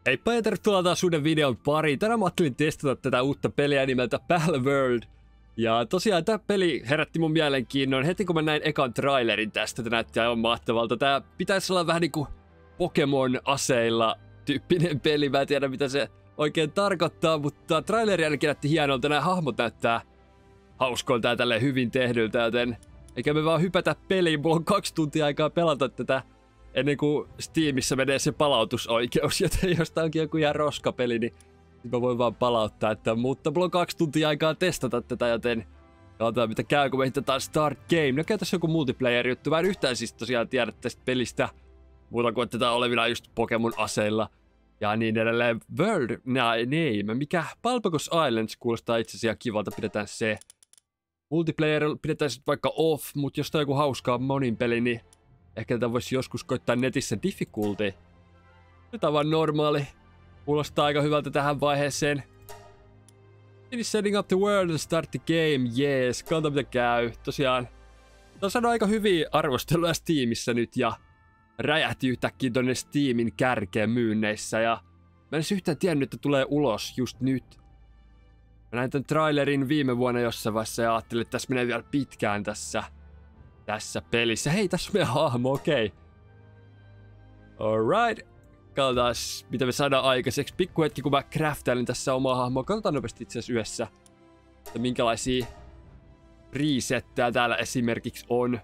Heippa ja tervetuloa taas uuden videon pariin. Tänään mä ajattelin testata tätä uutta peliä nimeltä Palworld. Ja tosiaan tämä peli herätti mun mielenkiinnon heti kun mä näin ekan trailerin tästä. Tämä näytti aivan mahtavalta. Tää pitäisi olla vähän niinku Pokemon aseilla tyyppinen peli. Mä en tiedä mitä se oikein tarkoittaa, mutta traileri ainakin näytti hienolta. Nämä hahmot näyttää hauskolta ja tälleen hyvin tehdyltä, joten eikä me vaan hypätä peliin. Mulla on 2 tuntia aikaa pelata tätä ennen kuin Steamissa menee se palautusoikeus, joten jos tää onkin joku ihan roskapeli, niin mä voin vaan palauttaa. Mutta mulla on 2 tuntia aikaa testata tätä, joten katsotaan mitä käy, kun me hitataan Start Game. No käy tässä joku multiplayer-juttu. Mä en yhtään siis tosiaan tiedä tästä pelistä muuta kuin, että tätä on olevinaan just Pokemon aseilla ja niin edelleen. World Name, mikä Palpagos Islands kuulostaa itse asiassa kivalta, pidetään se. Multiplayer pidetään sitten vaikka off, mutta jos tää on joku hauskaa monin peli, niin ehkä tätä voisi joskus koittaa netissä difficulty. Nyt on vaan normaali. Kuulostaa aika hyvältä tähän vaiheeseen. Finish setting up the world and start the game. Yes, katsotaan mitä käy. Tosiaan, tämä on saanut aika hyviä arvosteluja Steamissa nyt ja räjähti yhtäkkiä tonne Steamin kärkeen myynneissä. Ja mä en edes yhtään tiennyt, että tulee ulos just nyt. Mä näin tän trailerin viime vuonna jossain vaiheessa ja ajattelin, että tässä menee vielä pitkään tässä pelissä. Hei, tässä on meidän hahmo, okei. Alright. Katsotaan, mitä me saadaan aikaiseksi. Pikku hetki, kun mä craftailin tässä omaa hahmoa. Katsotaan nopeasti itse asiassa yhdessä, että minkälaisia presettejä täällä esimerkiksi on.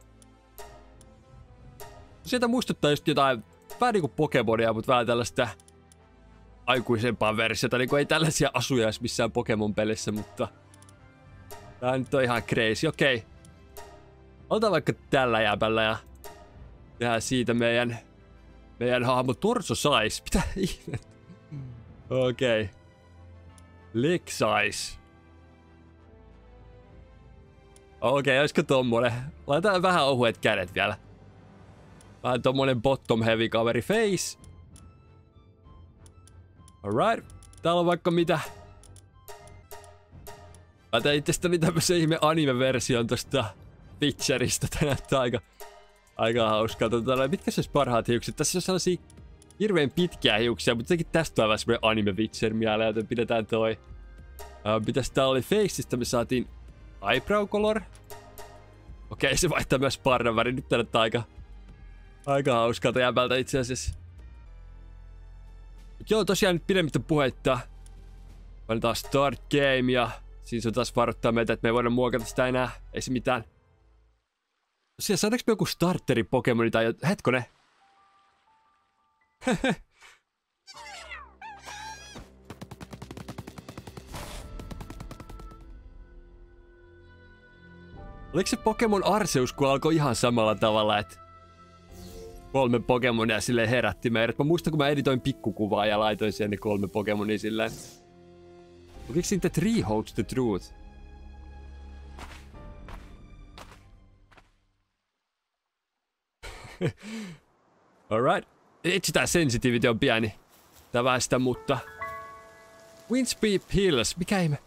Sieltä muistuttaa just jotain, vähän niinku Pokemonia, mutta vähän tällaista aikuisempaa versiota. Niinku ei tällaisia asuja edes missään Pokemon-pelissä, mutta tää nyt on ihan crazy. Okei. Otetaan vaikka tällä jäbällä ja tehdään siitä meidän hahmo torso size. Mitä ihmettä? Okei. Leg size. Okei, olisiko tommonen? Laitetaan vähän ohuet kädet vielä. Vähän tommonen bottom heavy kaveri face. Alright. Täällä on vaikka mitä. Mä tein itsestäni tämmösen ihme anime-version tosta Witcherista. Tää näyttää aika hauskalta. Mitkä se olisi parhaat hiukset? Tässä on sellaisia hirveän pitkiä hiuksia, mutta sekin tästä on vähän semmoinen anime-Witcher mieleen, joten pidetään toi. Mitäs tää oli? Faceista me saatiin eyebrow color. Okei, se vaihtaa myös parran väri. Nyt tää näyttää aika hauskalta jäbältä itse asiassa. Mut joo, tosiaan nyt pidemmittä puheitta. Painetaan Start Game ja siinä se on taas varoittaa meitä, että me ei voida muokata sitä enää. Ei se mitään. Tosiaan, saadaanko me joku starteri Pokemoni tai hetkone? Oliko se Pokemon Arceus, kun alkoi ihan samalla tavalla, että 3 Pokemonia silleen herätti meidät? Mä muistan, kun mä editoin pikkukuvaa ja laitoin siihen ne 3 Pokemonia silleen. Lukiko siinä Tree Holds the Truth? Alright. Itse tää sensitivity on pieni. Tää vähän sitä, mutta Windspeed Hills, mikä ihme?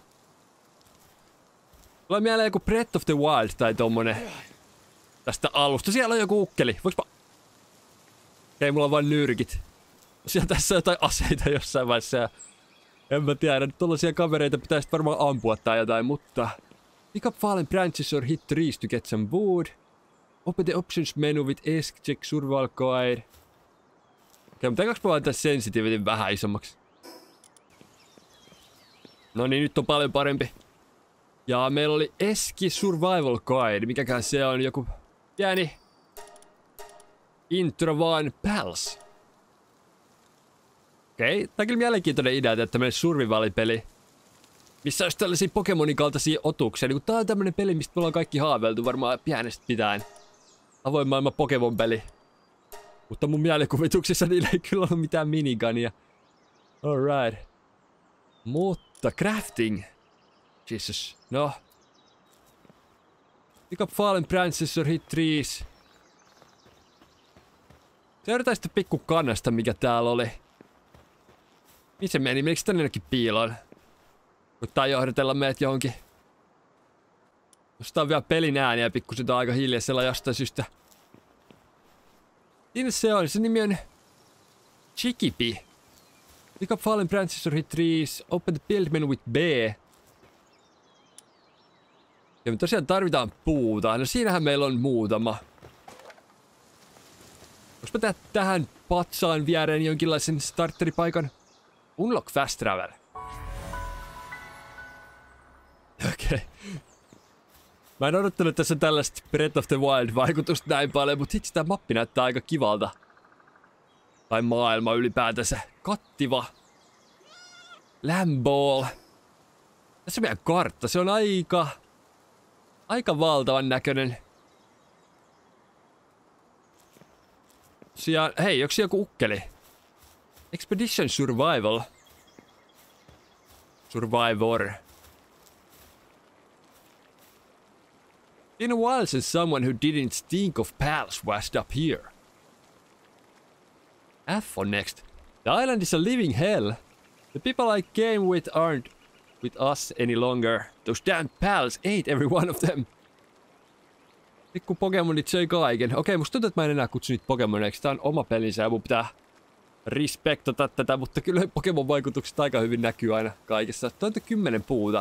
Tulee mieleen joku Breath of the Wild tai tommonen tästä alusta. Siellä on joku ukkeli. Voiks mä... Okei, mulla on vain nyrkit. Siellä tässä on jotain aseita jossain vaiheessa ja en mä tiedä, nyt tollasia kavereita pitäisi varmaan ampua tai jotain, mutta pick up fallen branches or hit trees to get some wood. Open the options menu with ESC check survival guide. Okei, mutta eiköks mä laittaa sensitivity vähän isommaksi? No niin, nyt on paljon parempi. Ja meillä oli ESC survival guide. Mikäkään se on? Joku pieni intro vaan pals. Okei, tää on kyllä mielenkiintoinen idea, että meillä survival-peli, missä olisi tällaisia Pokemonin kaltaisia otuksia. Niin tää on tämmönen peli, mistä me ollaan kaikki haaveiltu varmaan pienestä pitäen. Avoin maailman Pokemon-peli. Mutta mun mielikuvituksessa niillä ei kyllä ollut mitään minigunia. Alright. Mutta crafting. Jesus. No. Pick up fallen branches or hit trees. Seurataan sitten pikku kannasta, mikä täällä oli. Mihin se meni? Menikö tänne jonnekin piiloon? Koittaa johdatella meidät johonkin. Nostaa vielä pelin ääniä pikkusen aika hiljaisella jostain syystä. Siinä se on. Se nimi on Chikipi. Pick up fallen branches or hit trees. Open the build menu with B. Ja me tosiaan tarvitaan puuta. No siinähän meillä on muutama. Voinko mä tehdä tähän patsaan viereen jonkinlaisen starteripaikan? Unlock fast travel. Okei. Mä en odottanut tässä tällaista Breath of the Wild-vaikutusta näin paljon, mutta hitsi tää mappi näyttää aika kivalta. Tai maailma ylipäätänsä. Kattiva. Lamball. Tässä on meidän kartta. Se on aika valtavan näköinen. Hei, onks joku ukkeli? Expedition Survival. Survivor. Been a while since someone who didn't stink of pals washed up here. F on next. The island is a living hell. The people I came with aren't with us any longer. Those damn pals ate every one of them. Pikku Pokemonit söi kaiken. Okei, musta tuntuu, että mä en enää kutsu niitä Pokemoneiksi. Tää on oma pelinsä ja mun pitää respektata tätä, mutta kyllä Pokemon vaikutukset aika hyvin näkyy aina kaikessa. Toi on 10 puuta.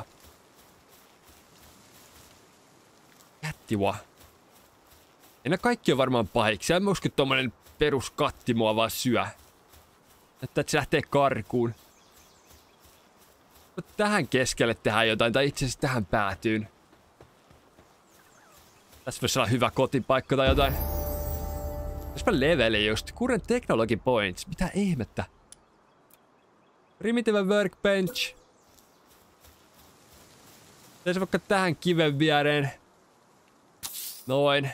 Jättiwa. Enää kaikki on varmaan pahiksi. En mä usko, että tommonen peruskatti mua vaan syö. Näyttää, että se lähtee karkuun. Tähän keskelle tehdään jotain, tai itse asiassa tähän päätyyn. Tässä voisi olla hyvä kotipaikka tai jotain. Jospa leveli just. Current technology points. Mitä ihmettä? Primitive workbench. Teisi vaikka tähän kiven viereen. Noin.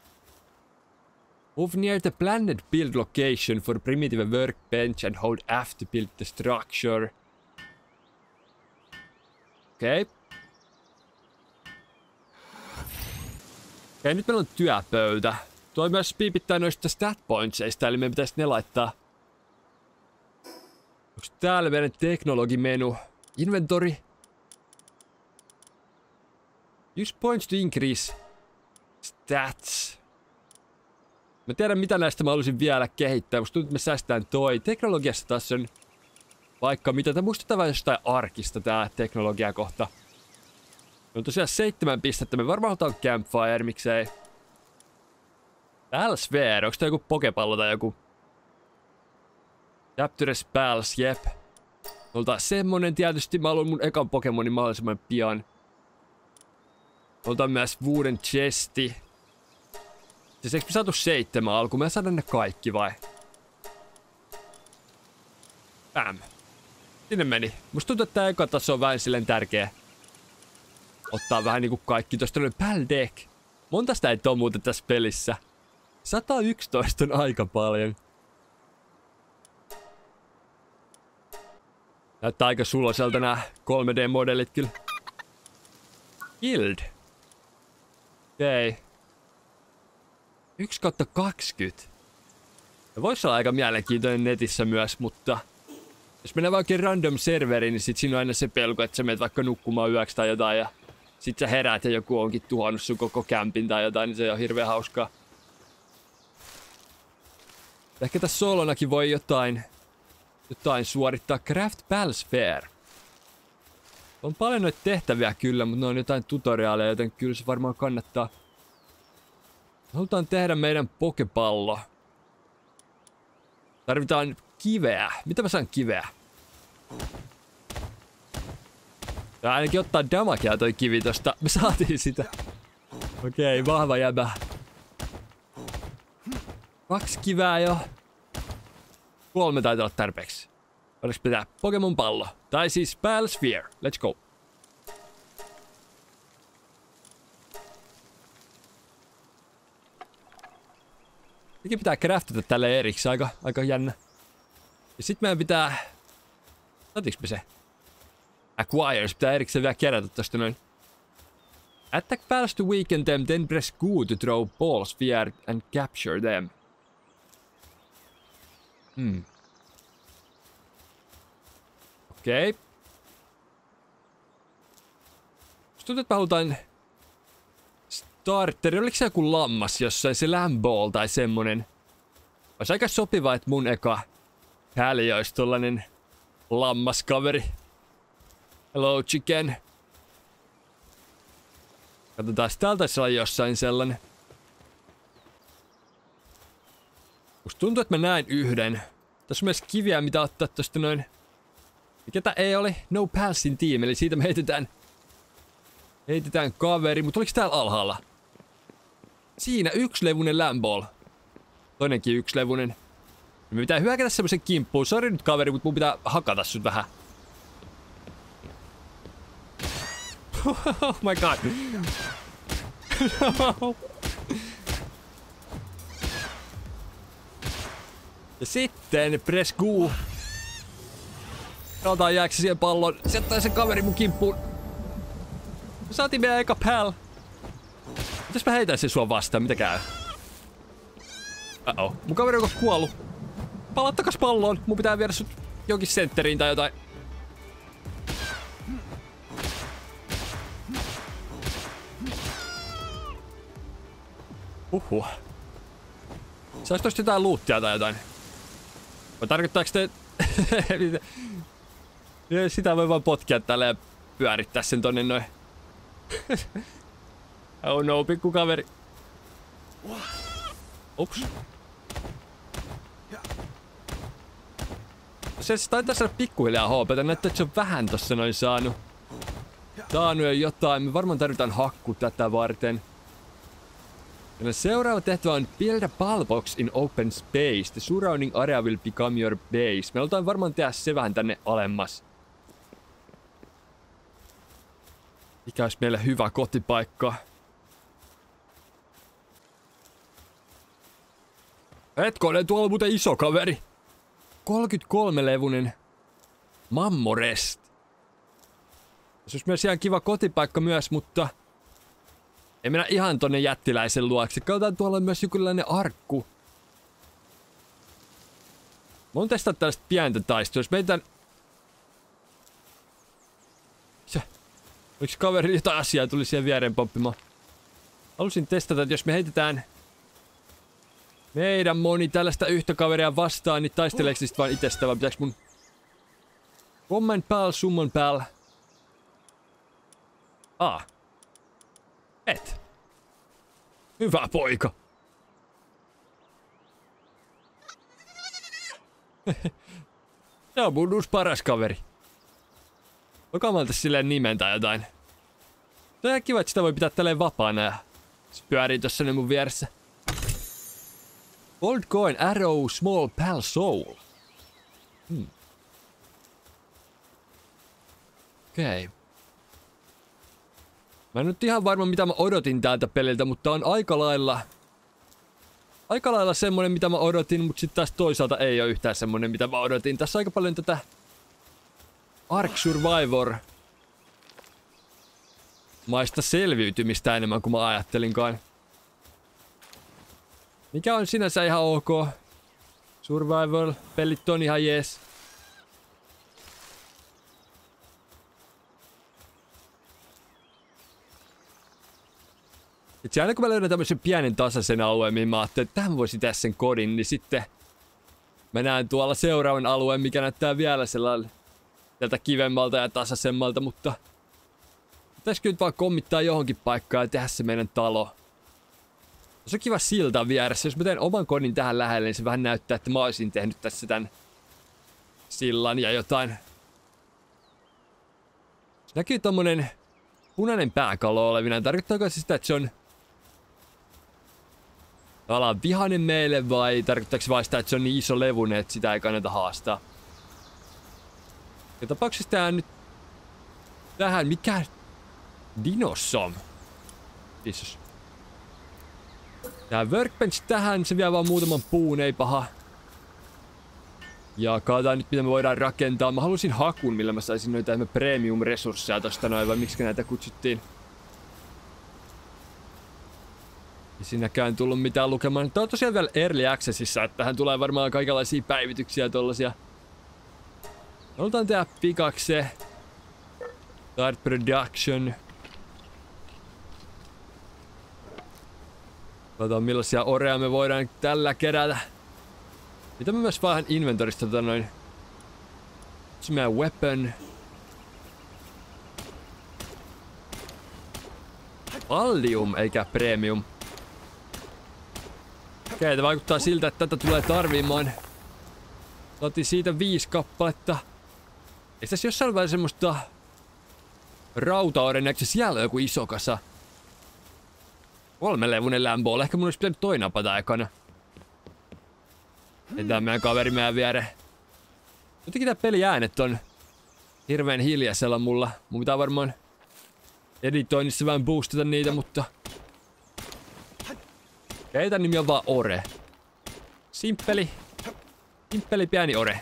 Move near the planned build location for primitive workbench and hold F to build the structure. Okei. Okei, nyt meillä on työpöytä. Tuo myös piipittää noista stat pointsista, eli meidän pitäisi ne laittaa. Onks täällä meidän teknologimenu? Inventory. Use points to increase stats. Mä tiedän mitä näistä mä haluaisin vielä kehittää. Musta tuntuu, että me säästetään toi. Teknologiassa taas on vaikka mitä. Tää muistetaan vähän jostain arkista tää teknologia kohta. On tosiaan 7 pistettä. Me varmaan halutaan Campfire, miksei. Palsphere, onks tää joku pokepallo tai joku? Capture Spells, jep. Oltaan semmonen tietysti. Mä haluan mun ekan Pokemonin mahdollisimman pian. Oltaan myös Wooden Chesti. Siis eikö me saatu 7 alkuun? Me saadaan ne kaikki vai? Bam. Sinne meni. Musta tuntuu, että tää eka taso on vähän silleen tärkeä. Ottaa vähän niinku kaikki. Tosta oli Paldeck. Monta sitä ei oo muuten tässä pelissä. 111 on aika paljon. Näyttää aika suloselta nää 3D-modelit kyllä. Guild. Okei. 1/20. Ja voisi olla aika mielenkiintoinen netissä myös, mutta jos mennään vaikka random serveriin, niin sit siinä on aina se pelko, että sä menet vaikka nukkumaan yöksi tai jotain ja sit sä heräät ja joku onkin tuhannut sun koko kämpin tai jotain, niin se on hirveän hauskaa. Ehkä tässä solonakin voi jotain suorittaa. Craft Palsphere. On paljon noita tehtäviä kyllä, mutta ne on jotain tutoriaaleja, joten kyllä se varmaan kannattaa. Halutaan tehdä meidän pokepallo. Tarvitaan kiveä. Mitä mä saan kiveä? Tää ainakin ottaa damagea toi kivi tosta. Me saatiin sitä. Okei, vahva jäbä. 2 kivää jo. 3 taitaa olla tarpeeksi. Olis pitää Pokemon pallo. Tai siis Palsphere. Let's go. Sekin pitää craftata tälle erikseen. Aika jännä. Ja sit meidän pitää... Saatiinko me se? Acquires. Pitää erikseen vielä kerätä tosta noin. Attack pals to weaken them, then press Q to throw ball sphere and capture them. Okei. Tuntuu, että mä halutaan... Starteri. Oliko se joku lammas jossain? Se Lamball tai semmonen. Olisi aika sopiva, että mun eka peli olisi tollanen lammaskaveri. Hello chicken. Katsotaan, täällä taisi olla jossain sellainen. Musta tuntuu, että mä näin yhden. Tässä on myös kiviä, mitä ottaa tosta noin. Mikä tää ei oli? No Palsin team, eli siitä me heitetään kaveri. Mutta oliko täällä alhaalla? Siinä yksilevunen Lamball. Toinenkin yksilevunen. Me pitää hyökätä semmosen kimppuun. Sori nyt kaveri, mutta mun pitää hakata sut vähän. Oh my god. No. Ja sitten press Q. Katsotaan jääkö se siihen pallon. Sieltä se kaveri mun kimppuun. Me saatiin meidän eka pal. Mitäs mä heitän sen sua vastaan? Mitä käy? Uh-oh. Mun kaveri on kuollut. Palaa takas palloon. Mun pitää viedä sut jonkin sentteriin tai jotain. Sais tosta jotain loottia tai jotain? Vai tarkoittaako te... Sitä voi vaan potkia tällä ja pyörittää sen tonne noin. Oh no, pikku kaveri. Ups. Se taitaa saada pikkuhiljaa HP:tä. Näyttää, että se on vähän tossa noin saanut. Saanut jo jotain. Me varmaan tarvitaan hakku tätä varten. Ja seuraava tehtävä on build a ball box in open space. The surrounding area will become your base. Me halutaan varmaan tehdä se vähän tänne alemmas. Mikä olisi meille hyvä kotipaikka? Hetkonen, tuolla on muuten iso kaveri. 33-levunen Mammorest. Se olisi myös ihan kiva kotipaikka myös, mutta... Ei mennä ihan tonne jättiläisen luokse. Katsotaan, tuolla on myös jokinlainen arkku. Mä oon testannut tällaista pientä taistelua. Jos meitän... Oliko kaveri jotain asiaa tuli siihen viereen pomppimaan? Halusin testata, että jos me heitetään... Meidän moni tällaista yhtä kaveria vastaan, niin taisteleeko niistä vaan itsestä, vai pitääkö mun... Command pal, summon pal. Et. Hyvä poika. Se on mun uusi paras kaveri. Okamalta silleen nimen tai jotain. Se on ihan kiva, että sitä voi pitää tälleen vapaana ja se pyörii tossa ne mun vieressä. Gold coin, arrow, small pal soul. Okei. Mä en nyt ihan varma mitä mä odotin tältä peliltä, mutta on aika lailla semmonen mitä mä odotin, mutta sitten taas toisaalta ei ole yhtään semmonen mitä mä odotin. Tässä on aika paljon tätä Ark Survivor maista selviytymistä enemmän kuin mä ajattelinkaan. Mikä on sinänsä ihan ok. Survival, pelit on ihan jees. Itse aina kun mä löydän tämmösen pienen tasaisen alueen, mihin mä ajattelin, että tähän voisi tehdä sen kodin, niin sitten mä näen tuolla seuraavan alueen, mikä näyttää vielä sellainen tältä kivemmalta ja tasaisemmalta, mutta pitäisikö nyt vaan kommittaa johonkin paikkaan ja tehdä se meidän talo. Se on kiva silta vieressä. Jos mä teen oman kodin tähän lähelle, niin se vähän näyttää, että mä olisin tehnyt tässä tän sillan ja jotain. Se näkyy tommonen punainen pääkallo olevina. Tarkoittaako se sitä, että se on tavallaan vihainen meille vai tarkoittaako se vaan sitä, että se on niin iso levunen, että sitä ei kannata haastaa? Ja tapauksessa tää nyt tähän, mikä Dinosom? Jeesus. Tää workbench tähän, se vie vaan muutaman puun, ei paha. Ja katsotaan nyt mitä me voidaan rakentaa. Mä halusin hakun, millä mä saisin noita premium-resursseja tosta noin, vai miksi näitä kutsuttiin. Ei siinäkään tullut mitään lukemaan. Tää on tosiaan vielä Early Accessissa, että tähän tulee varmaan kaikenlaisia päivityksiä ja tollasia. Halutaan tehdä pikaksi se. Start production. Katsotaan millaisia oreja me voidaan tällä kerätä. Mitä mä myös vähän inventorista noin What's my weapon? Allium eikä premium. Okei, tämä vaikuttaa siltä, että tätä tulee tarvimaan. Otin siitä 5 kappaletta. Eikö tässä jossain vähän semmoista rautaoren, eikö siellä joku iso kasa? 3-levuinen lämpöllä. Ehkä mun olisi pitänyt toi napata ekana. Entä meidän kaveri meidän viereen. Jotenkin tää peliäänet on hirveän hiljaisella mulla. Mun pitää varmaan editoinnissa vähän boostata niitä, mutta... Okei, tän nimi on vaan Ore. Simppeli pieni ore.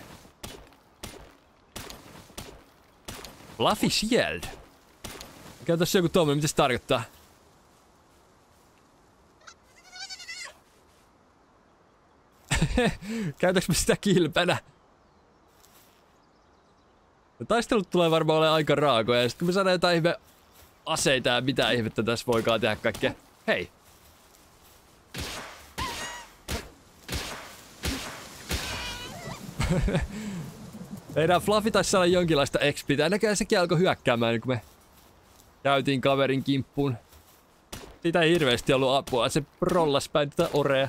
Fluffy Shield. Mikä on tossa joku tommonen, mitä se tarkoittaa? Käytäks me sitä kilpenä? Taistelut tulee varmaan olemaan aika raakoja, ja sit kun me saadaan jotain ihme aseita ja mitä ihmettä tässä voikaan tehdä kaikkea. Hei! Meidän Fluffy taisi saada jonkinlaista XP:tä. Näköjään sekin alkoi hyökkäämään, kun me käytiin kaverin kimppuun. Siitä ei hirveesti ollut apua, se prollas päin tätä orea.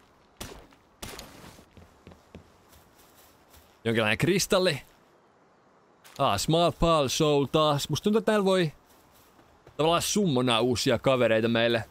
Jonkinlainen kristalli. Small Pal Soul taas. Musta tuntuu, että täällä voi tavallaan summonaa uusia kavereita meille.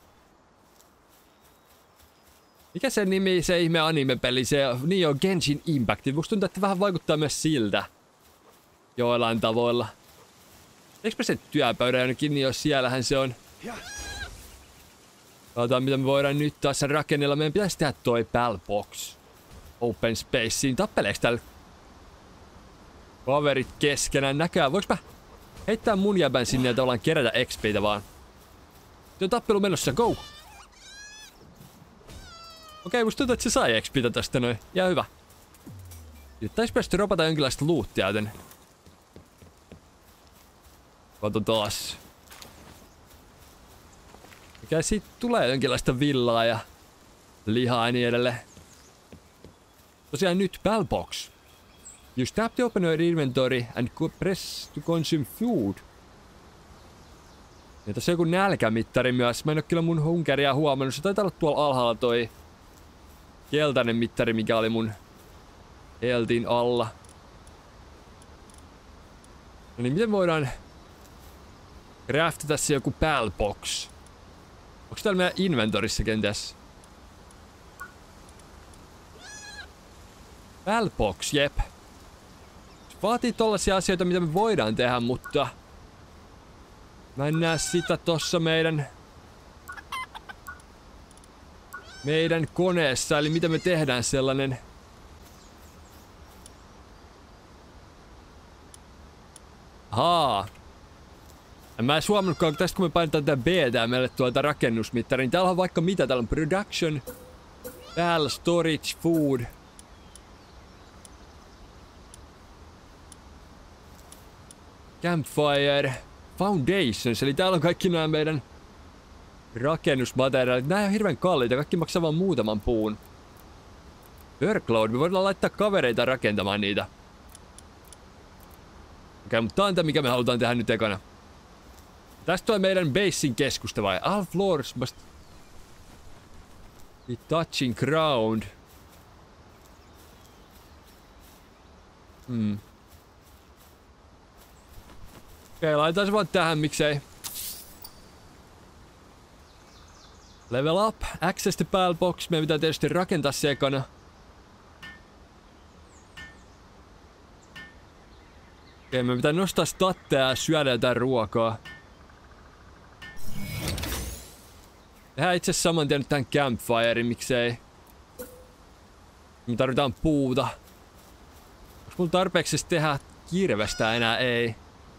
Mikä se nimi, se ihme anime-peli, se niin on Genshin Impact. Musta tuntuu, että vähän vaikuttaa myös siltä. Joillain tavoilla. Eikö me se työpöydä jonnekin, niin jos siellähän se on. Katsotaan mitä me voidaan nyt taas rakennella. Meidän pitäisi tehdä toi Pal Box. Open Spaceen. Tappeleeks täällä kaverit keskenään näkää? Voinko mä heittää mun jäbän sinne ja tavallaan kerätä XP:tä vaan? Se on tappelu menossa, go! Okei, musta tuntuu, että se sai XP:tä tästä noin. Ja hyvä. Nyt taisi päästä dropata jonkinlaista loottia, joten... Kato taas. Mikä siitä tulee jonkinlaista villaa ja lihaa ja niin edelleen. Tosiaan nyt Pal Box. Use tap to open your inventory and press to consume food. Ja tässä on joku nälkämittari myös. Mä en oo kyllä mun hunkeria huomannut. Se taitaa olla tuolla alhaalla toi keltainen mittari, mikä oli mun heltin alla. No niin, miten voidaan craftata tässä joku Pal Box? Onks täällä meidän inventorissa kenties? Pal Box, jep. Se vaatii tollasia asioita, mitä me voidaan tehdä, mutta... Mä en näe sitä tossa meidän koneessa, eli mitä me tehdään sellainen... Haa. Mä en huomannutkaan, tästä kun me painetaan tätä B-tää meille tuolta rakennusmittaria, niin täällä on vaikka mitä. Täällä on Production, Pal, Storage, Food. Campfire, Foundations, eli täällä on kaikki nämä meidän rakennusmateriaalit. Nää on hirveän kalliita, kaikki maksaa vaan muutaman puun. Workload, me voidaan laittaa kavereita rakentamaan niitä. Okei, mutta tää on tämä, mikä me halutaan tehdä nyt ekana. Tästä on meidän basin keskusta vai? All floors must be touching ground. Okei, laitetaan se vaan tähän, miksei. Level up, access the Pal Box. Meidän pitää tietysti rakentaa se ekana. Okei, meidän pitää nostaa statteja ja syödä jotain ruokaa. Tehdään itse asiassa saman tien nyt tän campfirein, miksei. Me tarvitaan puuta. Onks mulla tarpeeksi tehdä kirvestä enää? Ei.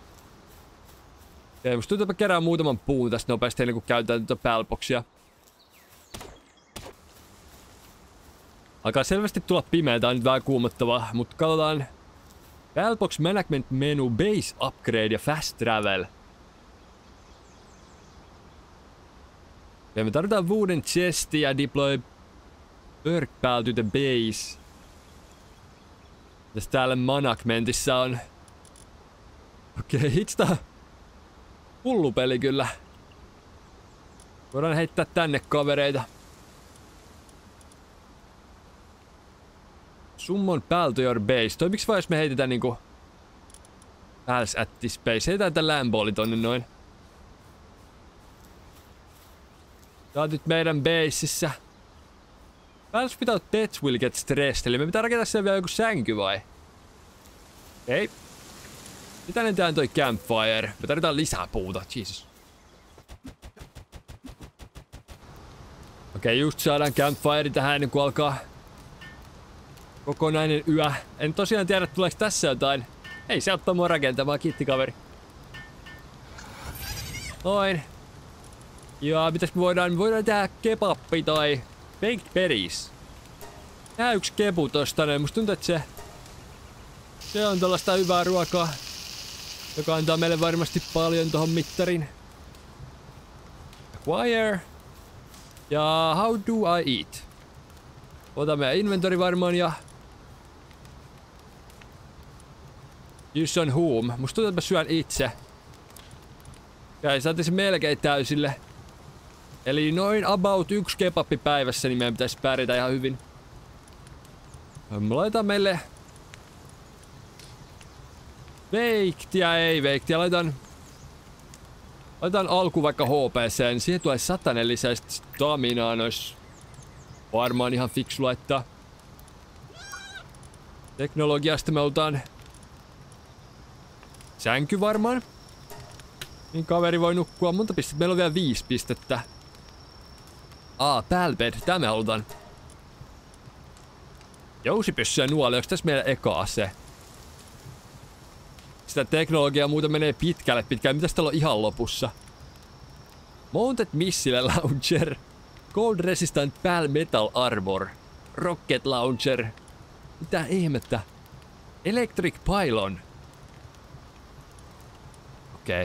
Okei, musta tuntuu, että mä kerään muutaman puun tästä nopeasti ennen kuin käytetään tuota Pal Boxia. Alkaa selvästi tulla pimeä, tää on nyt vähän kuumottavaa, mutta katsotaan. Pal Box Management Menu, Base Upgrade ja Fast Travel. Ja me tarvitaan wooden chesti ja deploy work pal to the base. Tässä täällä managementissa on Okei, hitsta. Hullu peli kyllä. Voidaan heittää tänne kavereita. Summon pal to your base. Toimiks vaan jos me heitetään niinku... Pals at this base. Heitetään tän Lambolin tonne noin. Tää on nyt meidän baseissa. Pals without pets will get stressed. Eli me pitää rakentaa siellä vielä joku sänky vai? Ei. Mitä ne tää toi campfire? Me tarvitaan lisää puuta. Jesus. Okei, just saadaan campfire tähän ennen kuin alkaa kokonainen yö. En tosiaan tiedä, tuleeko tässä jotain. Ei se auttaa mua rakentamaan, kiitti kaveri. Noin. Ja mitäs me voidaan tehdä kebappi tai baked berries. Tää yksi kepu tosta noin. Musta tuntuu, että se on tällaista hyvää ruokaa, joka antaa meille varmasti paljon tohon mittarin. Acquire. Ja how do I eat? Otamme meidän inventori varmaan ja... Use on whom. Musta tuntuu, että mä syön itse. Ja saatiin se melkein täysille. Eli noin about 1 kebappi päivässä, niin meidän pitäisi pärjätä ihan hyvin. Mä laitan meille... Veiktiä, ei veiktiä. Laitan alku vaikka HP:seen. Siihen tulee 100 lisää staminaa. Nois varmaan ihan fiksu laittaa. Teknologiasta me otetaan sänky varmaan. Niin kaveri voi nukkua. Monta pistettä? Meillä on vielä 5 pistettä. Palbed. Tää me halutaan. Jousipyssy ja nuoli. Onks tässä meidän eka ase? Sitä teknologiaa muuten menee pitkälle. Mitäs täällä on ihan lopussa? Mounted Missile Launcher. Cold Resistant Pal Metal Armor. Rocket Launcher. Mitä ihmettä? Electric Pylon. Okei.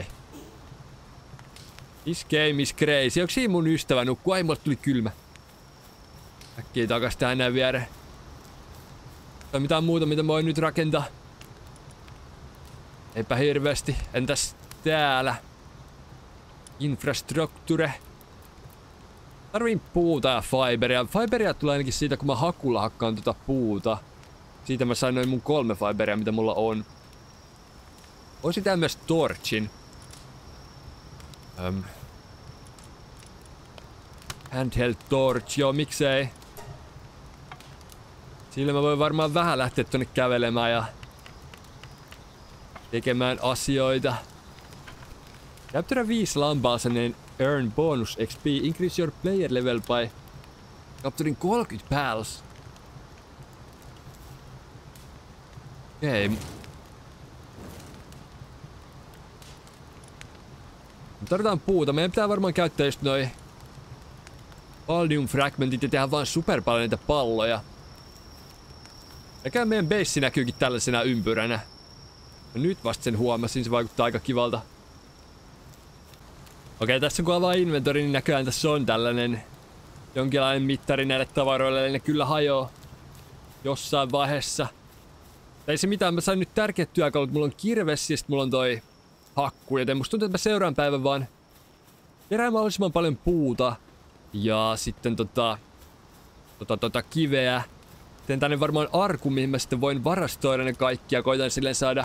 This game is crazy. Onks siinä mun ystävä nukkuu? Ai, mulle tuli kylmä. Äkkiä takas tähän näin viereen. Tai mitään muuta, mitä mä voin nyt rakentaa. Eipä hirveästi. Entäs täällä? Infrastrukture. Tarviin puuta ja fiberia. Fiberia tulee ainakin siitä, kun mä hakulla hakkaan tota puuta. Siitä mä sain noin mun 3 fiberia, mitä mulla on. Voisin tehdä myös torchin. Handheld torch, joo miksei. Sillä mä voin varmaan vähän lähteä tonne kävelemään ja tekemään asioita. Capture 5 lampaa and earn bonus XP. Increase your player level by capturing 30 pals. Okei. Tarvitaan puuta. Meidän pitää varmaan käyttää just noi Paldium fragmentit ja tehdä vaan super paljon niitä palloja. Eikä meidän base näkyykin tällaisena ympyränä. No nyt vasta sen huomasin, se vaikuttaa aika kivalta. Okei, tässä kun avaa inventori, niin näköjään tässä on tällainen jonkinlainen mittari näille tavaroille, eli ne kyllä hajoaa jossain vaiheessa. Ei se mitään, mä sain nyt tärkeät työkalut, mulla on kirves ja sit mulla on toi hakku, joten musta tuntuu, että mä seuraan päivän vaan kerään mahdollisimman paljon puuta ja sitten kiveä. Teen tänne varmaan arku, mihin mä sitten voin varastoida ne kaikki ja koitan silleen saada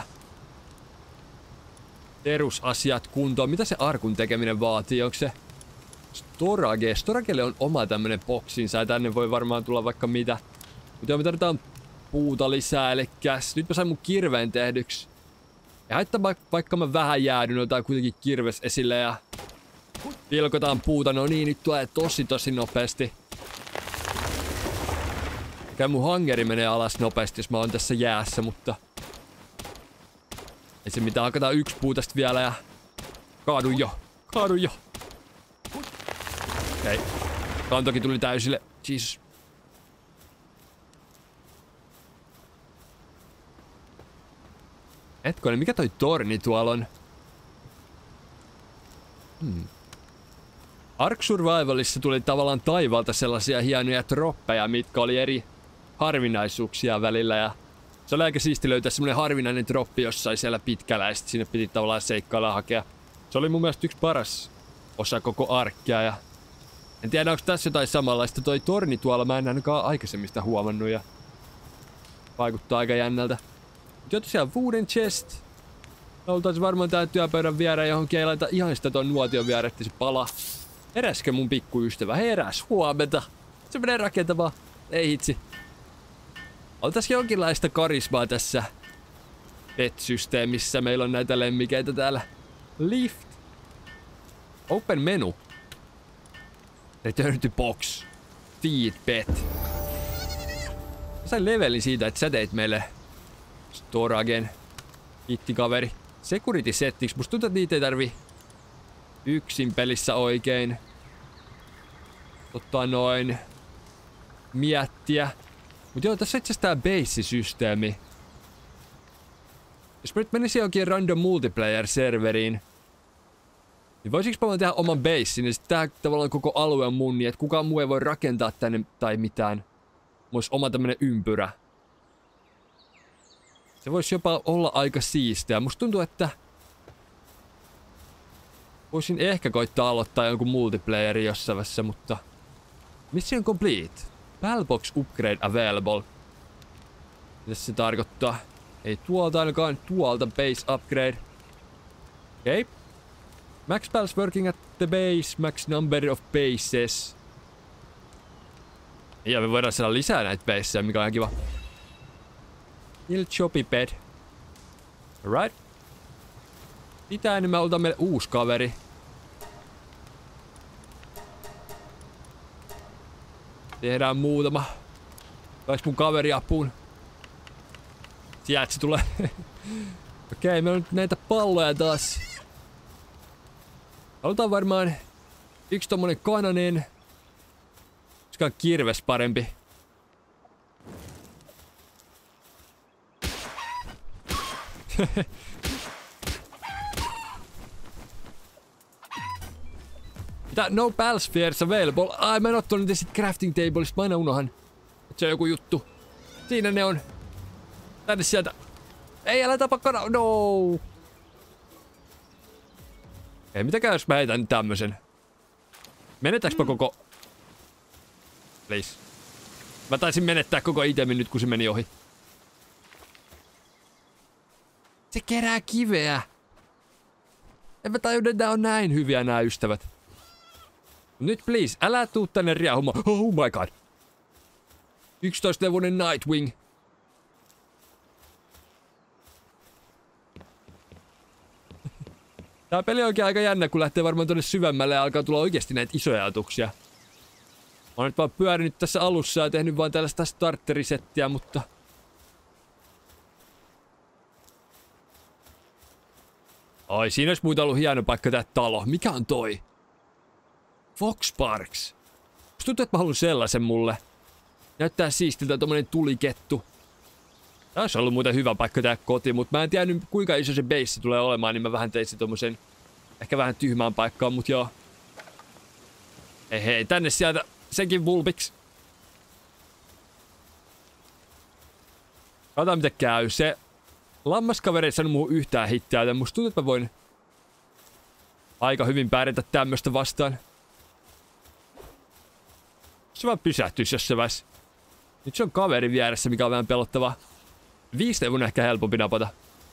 perusasiat kuntoon. Mitä se arkun tekeminen vaatii? Onko se storage? Storagelle on oma tämmönen boksinsa ja tänne voi varmaan tulla vaikka mitä. Mutta me tarvitaan puuta lisää, eli nyt mä sain mun kirveen tehdyksi. Ja haittaa vaikka mä vähän jäädyn, otetaan kuitenkin kirves esille ja pilkotaan puuta. No niin, nyt tulee tosi nopeasti. Mikä mun hangeri menee alas nopeasti, jos mä oon tässä jäässä, mutta ei se mitään, hakataan 1 puu tästä vielä ja kaadu jo. Okei. Kantokin tuli täysille. Jesus. Hetkonen, mikä toi torni tuolla on? Ark Survivalissa tuli tavallaan taivaalta sellaisia hienoja troppeja, mitkä oli eri harvinaisuuksia välillä ja Se oli aika siisti löytää semmonen harvinainen droppi jossain siellä pitkällä ja sit sinne piti tavallaan seikkailla ja hakea. Se oli mun mielestä yksi paras osa koko arkkia ja en tiedä onko tässä jotain samanlaista. Toi torni tuolla mä en ainakaan aikaisemmista huomannut ja vaikuttaa aika jännältä. Mut jo tosiaan wooden chest. Oltais varmaan tää työpöydän viereen johonkin ei laita ihan sitä ton nuotion viereen, että se palaa. Heräskö mun pikkuystävä? Heräs, huomenta. Se menee rakentavaa. Ei hitsi. On tässä jonkinlaista karismaa tässä pet-systeemissä. Meillä on näitä lemmikeitä täällä. Lift. Open menu. Return to box. Feed pet. Mä sain levelin siitä, että sä teit meille Storagen. Kiitti kaveri. Security settings. Musta tuntuu, että niitä ei tarvi yksin pelissä oikein miettiä. Mut joo, tässä on itse asiassa tää base-systeemi. Jos mä nyt menisin johonkin random multiplayer-serveriin, niin voisinko mä tehdä oman basein ja sit tää tavallaan koko alue on mun, niin että kukaan muu ei voi rakentaa tänne tai mitään. Mulla olisi oma tämmönen ympyrä. Se voisi jopa olla aika siistiä. Musta tuntuu, että voisin ehkä koittaa aloittaa jonkun multiplayerin jossain vaiheessa, mutta mission complete. Bellbox upgrade available. Mitä se tarkoittaa? Ei tuolta ainakaan, tuolta base upgrade. Okei. Okay. Max bells working at the base, max number of bases. Ja me voidaan saada lisää näitä baseja, mikä on ihan kiva. Little choppy bed. Alright. Mitä enemmän otetaan meille uusi kaveri. Tehdään muutama. Pääs mun kaveri apuun. Sieltä se tulee. Okei, meillä on nyt näitä palloja taas. Halutaan varmaan yksi tommonen kananen. Olisikohan kirves parempi? Mitä? No ball spheres available. Ai mä en ottanut niitä sit crafting tableista. Mä aina unohan. Et se on joku juttu. Siinä ne on. Tänne sieltä. Ei, älä tapa kana. No. Ei, mitäkään jos mä heitän tämmösen. Menetääkö koko... Please. Mä taisin menettää koko itemin nyt kun se meni ohi. Se kerää kiveä. En mä tajunnut, että nää on näin hyviä nää ystävät. Nyt please, älä tuu tänne riahumaan. Oh my god. 11-levuinen Nightwing. Tää peli on oikein aika jännä, kun lähtee varmaan tonne syvemmälle ja alkaa tulla oikeesti näitä isoja ajatuksia. Mä oon nyt vaan pyörinyt tässä alussa ja tehnyt vaan tällaista starterisettiä, mutta... Ai, siinä olisi muuta ollut hieno paikka tää talo. Mikä on toi? Fox Parks. Musta tuntuu, että mä haluan sellaisen mulle. Näyttää siistiltä tommonen tulikettu. Tää olisi ollut muuten hyvä paikka tää koti, mutta mä en tiedä kuinka iso se base tulee olemaan, niin mä vähän tein se tommosen ehkä vähän tyhmään paikkaan, mut joo. Hei, tänne sieltä senkin vulpiksi. Katsotaan mitä käy. Se lammaskaveri ei saanut muuhun yhtään hittiä, joten musta tuntuu, että mä voin aika hyvin pärjätä tämmöstä vastaan. Se vaan pysähtyisi jossain vaiheessa. Nyt se on kaveri vieressä, mikä on vähän pelottavaa. 5 on ehkä helpompi napata.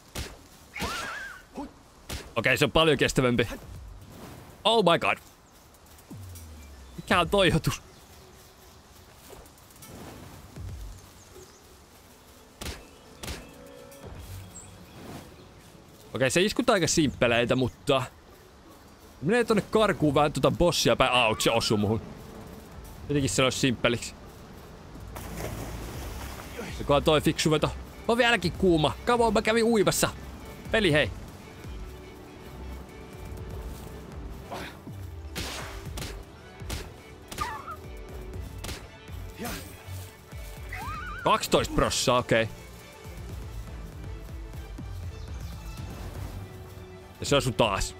Okei, se on paljon kestävämpi. Oh my god. Mikä on toihotus? Okei, se iskut aika simppeleitä, mutta... Menee tonne karkuun vähän tota bossia päin. Auts, se osuu muhun. Jotenkin se olisi simppeliksi. Jokohan toi fiksu veto. On vieläkin kuuma. Kauan mä kävin uimassa. Peli hei. $12, okei. Ja se osui taas.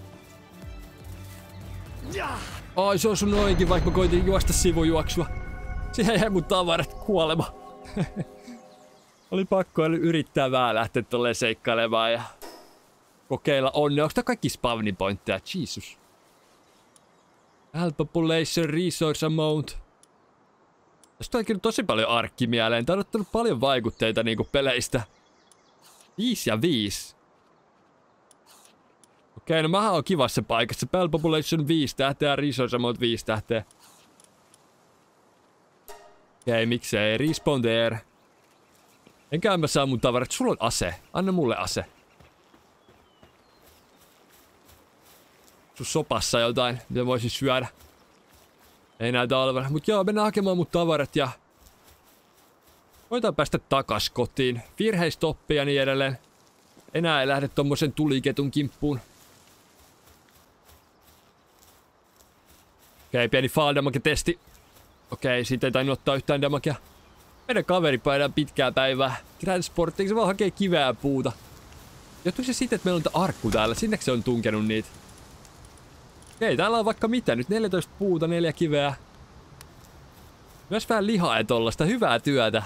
Ai se osui noinkin, vaikka mä koitin juosta sivujuoksua. Siihen jäi mun tavarat kuolema. Oli pakko yrittää vähän lähteä tolleen seikkailemaan ja kokeilla onnea. Onko tää kaikki spawning pointteja? Jesus. Health population resource amount. Tästä on kyllä tosi paljon arkkimieleen. Tää on ottanut paljon vaikutteita niinku peleistä. 5 ja 5. Okei, no mähän on kivassa paikassa. Health population 5 tähteä ja resource amount 5 tähteä. Okei, miksei. Respawn there. Enkä mä saa mun tavarat. Sulla on ase. Anna mulle ase. Sun sopassa jotain, mitä voisin syödä. Ei näytä olevan. Mut joo, mennään hakemaan mun tavarat ja voidaan päästä takas kotiin. Virheistoppi ja niin edelleen. Enää ei lähde tommosen tuliketun kimppuun. Okei, pieni fall damage testi. Okei, siitä ei tainnut ottaa yhtään damagea. Meidän kaveri painaa pitkää päivää. Transporttiin se vaan hakee kiveä ja puuta. Johtuuko se siitä, että meillä on arkku täällä? Sinnekö se on tunkenut niitä? Okei, täällä on vaikka mitä. Nyt 14 puuta, 4 kiveä. Myös vähän lihaa ja tollasta. Hyvää työtä.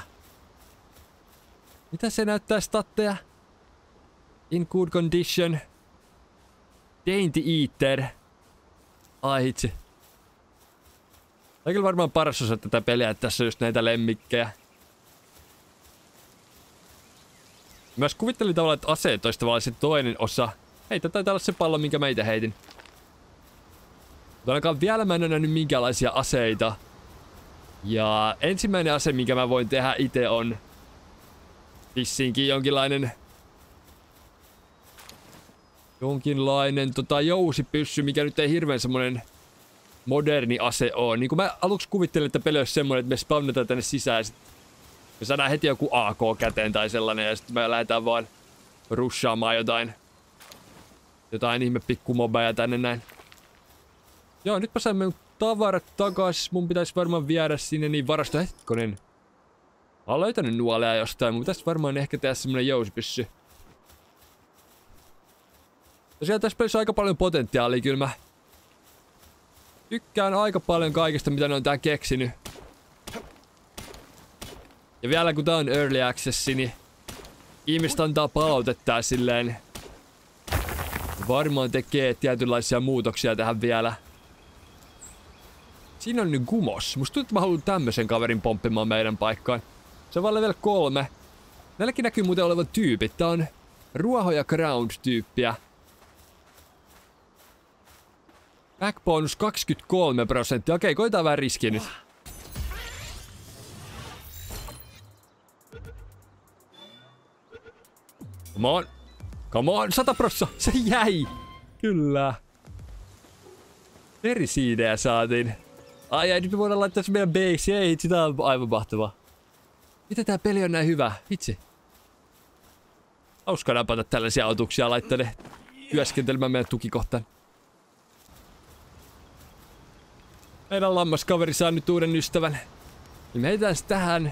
Mitä se näyttää statteja? In good condition. Dainty eater. Ai hitsi. Tämä on kyllä varmaan paras osa tätä peliä, että tässä on just näitä lemmikkejä. Myös kuvittelin tavallaan, että aseet olisi tavallaan se toinen osa. Hei, tää taitaa olla se pallo, minkä mä itse heitin. Mutta ainakaan vielä mä en ole nähnyt minkäänlaisia aseita. Ja ensimmäinen ase, minkä mä voin tehdä itse on vissiinkin jonkinlainen jousipyssy, mikä nyt ei hirveän semmonen moderni ase on. Niin kuin mä aluksi kuvittelin, että peli olisi semmonen, että me spawnataan tänne sisään ja sit me saadaan heti joku AK käteen tai sellainen ja sitten me lähdetään vaan rushaamaan jotain ihme pikkumobeja tänne näin. Joo, nyt mä sain mun tavarat takas. Mun pitäisi varmaan viedä sinne niin varasto. Hetkonen. Mä oon löytänyt nuoleja jostain. Mun pitäisi varmaan ehkä tehdä semmonen jousipyssy. Tosiaan tässä pelissä on aika paljon potentiaalia kyllä mä tykkään aika paljon kaikesta mitä ne on tää keksinyt. Ja vielä kun tää on early access, niin ihmiset antaa palautetta silleen. Varmaan tekee tietynlaisia muutoksia tähän vielä. Siinä on nyt Gumos. Musta tuntuu, että mä haluan tämmösen kaverin pomppimaan meidän paikkaan. Se on vaan level 3. Näilläkin näkyy muuten olevan tyypit. Tää on ruoho- ja ground-tyyppiä. Back bonus 23%. Okei, koitaan vähän riskiä nyt. Come on. Come on, 100%. Se jäi. Kyllä. Verisiidejä saatiin. Ai, nyt me voidaan laittaa se meidän base. Ei, sitä on aivan mahtavaa. Miten tää peli on näin hyvä? Vitsi. Hauskaa napata tällaisia otuksia laittaa ne työskentelemään meidän tukikohtaan. Meidän lammaskaveri saa nyt uuden ystävän. Niin me heitään se tähän.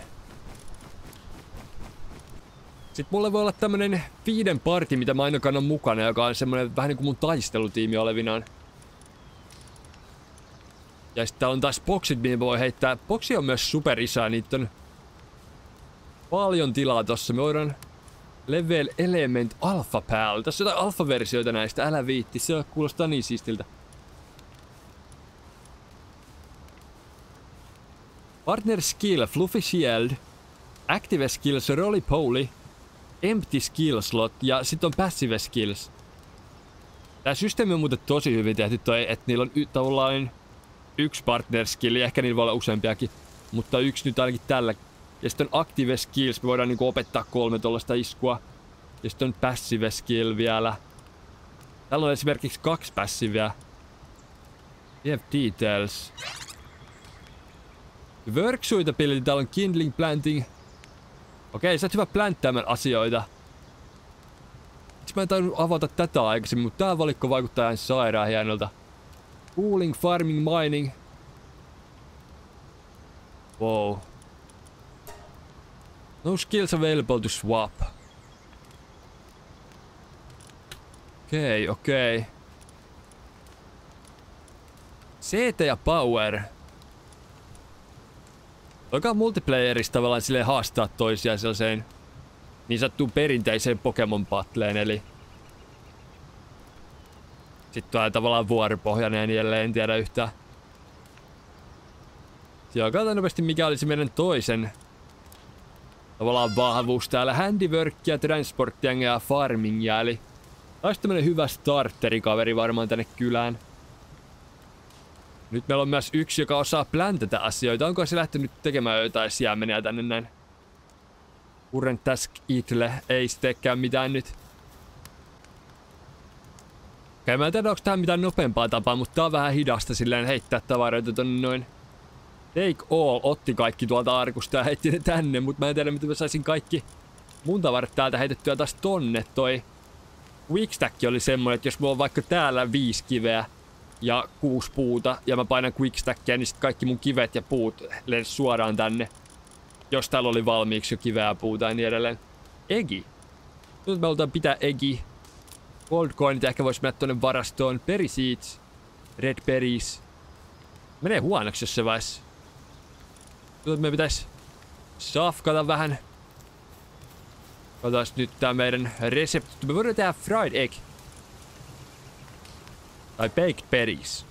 Sitten mulle voi olla tämmönen 5 parti, mitä mä aina kannan mukana, joka on semmonen vähän niinku mun taistelutiimi olevinaan. Ja sitten on taas boksit, mihin voi heittää. Boksi on myös super iso, niitä on paljon tilaa tossa. Me voidaan level element alpha päällä. Tässä on jotain alfa-versioita näistä, älä viitti, se kuulostaa niin siistiltä. Partner skill, fluffy shield, active skills, roly-poly, empty skill slot ja sitten on passive skills. Tää systeemi on muuten tosi hyvin tehty toi, että niillä on tavallaan 1 partner skill, ehkä niillä voi olla useampiakin, mutta 1 nyt ainakin tällä. Ja sitten on active skills, me voidaan niinku opettaa 3 tollaista iskua. Ja sitten on passive skill vielä. Täällä on esimerkiksi 2 passivea. We have details. Work suitability, täällä on kindling, planting. Okei, sä oot hyvä plänttäämään asioita. Miksi mä en tainnut avata tätä aikaisemmin, mutta tää valikko vaikuttaa ihan sairaan hienolta. Cooling, farming, mining. Wow. No skills available to swap. Okei. CT ja power. Toikaan multiplayerista tavallaan silleen haastaa toisia sellaiseen niin sanottuun perinteiseen Pokemon battleen, eli sitten tulee tavallaan vuoropohjainen ja niin edelleen, en tiedä yhtään. Joo, katsotaan nopeasti mikä olisi meidän toisen tavallaan vahvuus täällä. Handiworkia, transporttia ja farmingia, eli taisi tämmönen hyvä starterikaveri varmaan tänne kylään. Nyt meillä on myös yksi, joka osaa pläntätä asioita. Onko se lähtenyt tekemään jotain siemeniä tänne näin? Current task itle. Ei se teekään mitään nyt. Okei, mä en tiedä onko tää mitään nopeampaa tapaa, mutta tää on vähän hidasta silleen heittää tavaroita tonne noin. Take all otti kaikki tuolta arkusta ja heitti ne tänne, mutta mä en tiedä miten mä saisin kaikki mun tavarat täältä heitettyä taas tonne. Toi quickstack oli semmonen, että jos mulla on vaikka täällä 5 kiveä ja 6 puuta ja mä painan quickstackia, niin sit kaikki mun kivet ja puut lens suoraan tänne. Jos täällä oli valmiiksi jo kiveä ja puuta ja niin edelleen. Egi. Nyt me halutaan pitää egi. Gold coinit ehkä vois mennä tonne varastoon. Berry seeds. Red berries. Menee huonoksi jos se vais. Nyt me pitäis safkata vähän. Katsotaan nyt tää meidän resepti. Me voidaan tehdä fried egg. Tai baked berries.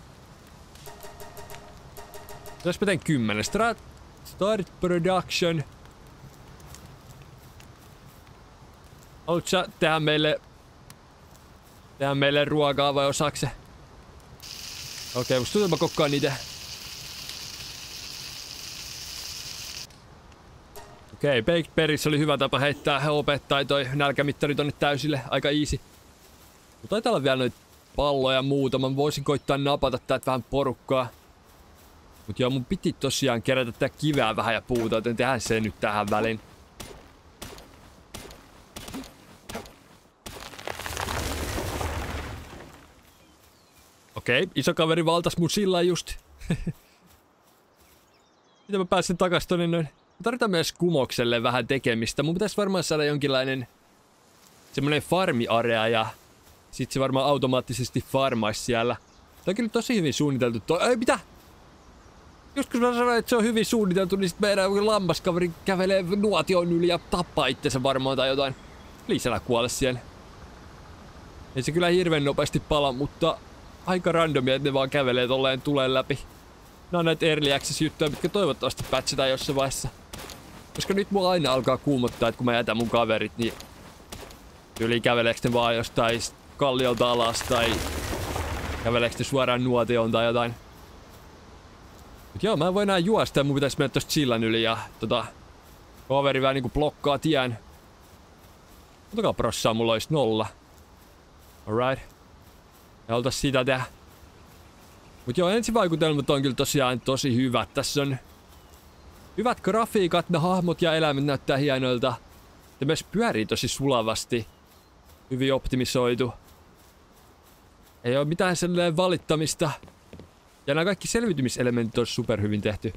Jos mä teen 10. Start production. Haluatko sä tehdä meille ruokaa vai osaako se? Okei, musta tuntuu, mä kokkaan niitä. Okei, baked berries oli hyvä tapa heittää opettaa toi nälkämittari tonne täysille. Aika easy. Mutta taitaa olla vielä noita palloja muutama. Mä voisin koittaa napata täältä vähän porukkaa. Mut joo, mun piti tosiaan kerätä tää kiveä vähän ja puuta, joten tehdään se nyt tähän väliin. Okei, iso kaveri valtas mun sillä just. Miten mä pääsen takas tonne noin? Mä tarvitaan myös kumokselle vähän tekemistä. Mun pitäisi varmaan saada jonkinlainen semmonen farmiarea ja sit se varmaan automaattisesti farmaisi siellä. Tää on kyllä tosi hyvin suunniteltu toi. Ei, mitä? Just kun mä sanoin, että se on hyvin suunniteltu, niin sit meidän lammaskaveri kävelee nuotion yli ja tappaa itsensä varmaan tai jotain. Liisellä kuole siellä. Ei se kyllä hirveän nopeasti pala, mutta aika randomia, että ne vaan kävelee tolleen tuleen läpi. Nää on näitä early access juttuja, mitkä toivottavasti patchataan jossain vaiheessa. Koska nyt mua aina alkaa kuumottaa, että kun mä jätän mun kaverit, niin yli käveleekö ne vaan jostain kalliolta alas tai käveleekö ne suoraan nuotioon tai jotain. Mut joo, mä en voi enää juosta ja mun pitäis mennä tosta sillan yli ja kaveri vähän niinku blokkaa tien. Montakaan prossaa mulla ois 0. Alright. Ja oltais sitä tehdä. Mut joo, ensivaikutelmat on kyllä tosiaan tosi hyvät. Tässä on hyvät grafiikat, ne hahmot ja eläimet näyttää hienoilta. Ja myös pyörii tosi sulavasti. Hyvin optimisoitu. Ei oo mitään sellainen valittamista. Ja nämä kaikki selviytymiselementit on super hyvin tehty.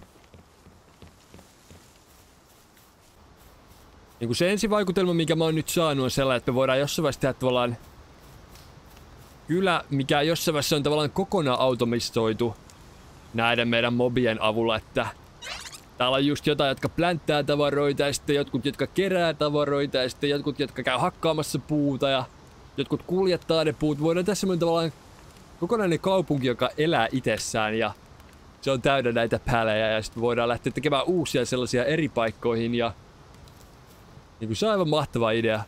Niin kuin se ensivaikutelma, mikä mä oon nyt saanut, on sellainen, että me voidaan jossain vaiheessa tehdä tavallaan kylä, mikä jossain vaiheessa on tavallaan kokonaan automistoitu näiden meidän mobien avulla, että täällä on just jotain, jotka plänttää tavaroita ja sitten jotkut, jotka kerää tavaroita ja sitten jotkut, jotka käy hakkaamassa puuta ja jotkut kuljettaa ne puut. Voidaan tässä semmoinen tavallaan kokonainen kaupunki, joka elää itsessään ja se on täynnä näitä pälejä ja sitten voidaan lähteä tekemään uusia sellaisia eri paikkoihin ja niin kuin se on aivan mahtava idea.